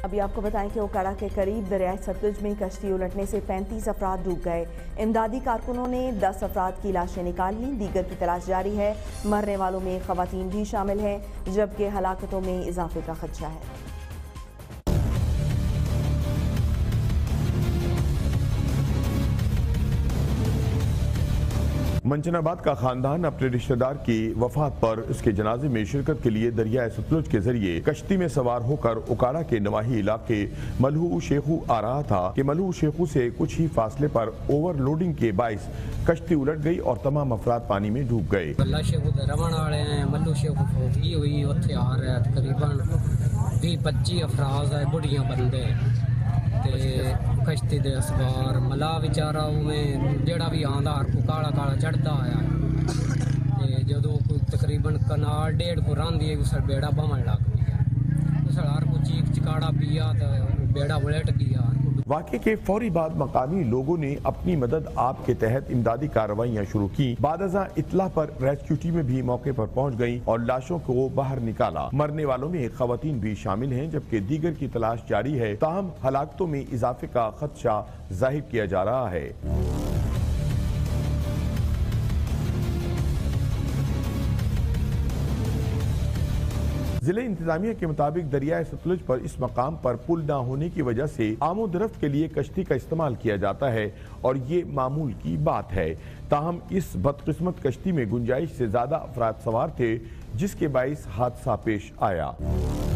अभी आपको बताएं कि ओकाड़ा के करीब दरियाए सतलुज में कश्ती उलटने से 35 अफराद डूब गए। इमदादी कारकुनों ने 10 अफराद की लाशें निकाल लीं। दीगर की तलाश जारी है। मरने वालों में खवातीन भी शामिल हैं, जबकि हलाकतों में इजाफे का खदशा है। मंचनाबाद का खानदान अपने रिश्तेदार की वफात पर उसके जनाजे में शिरकत के लिए दरियाए सतलुज के जरिए कश्ती में सवार होकर ओकाड़ा के नवाही इलाके मलहू शेखू आ रहा था कि मलहू शेखू से कुछ ही फासले पर ओवरलोडिंग के बाइस कश्ती उलट गई और तमाम अफराद पानी में डूब गए। मलहू शेखू फोगी हुई उत्थे आ रहा तकरीबन 20-25 अफराद है, बुढ़िया बंदे कश्ती दे असबार मला विचारा उमें जेड़ा भी आंदा हर को काला काला चढ़ता आया ते जदों तकरीबन कनाल 1.5 को रांदी उस बेड़ा बमन लग गया। उस हर को चीख चिकाड़ा पिया तो बेड़ा उलट गया। वाक़े के फौरी बाद मकामी लोगों ने अपनी मदद आप के तहत इमदादी कार्रवाइयाँ शुरू की। बादअज़ां इत्तला पर रेस्क्यू टीमें भी मौके पर पहुँच गईं और लाशों को बाहर निकाला। मरने वालों में खवातीन भी शामिल हैं, जबकि दीगर की तलाश जारी है। ताहम हलाकतों में इजाफे का खदशा जाहिर किया जा रहा है। जिले इंतजामिया के मुताबिक दरियाए सतलुज पर इस मकाम पर पुल न होने की वजह से आमोदरफ्त के लिए कश्ती का इस्तेमाल किया जाता है और ये मामूल की बात है। ताहम इस बदकिस्मत कश्ती में गुंजाइश से ज्यादा अफराद सवार थे, जिसके बाइस हादसा पेश आया।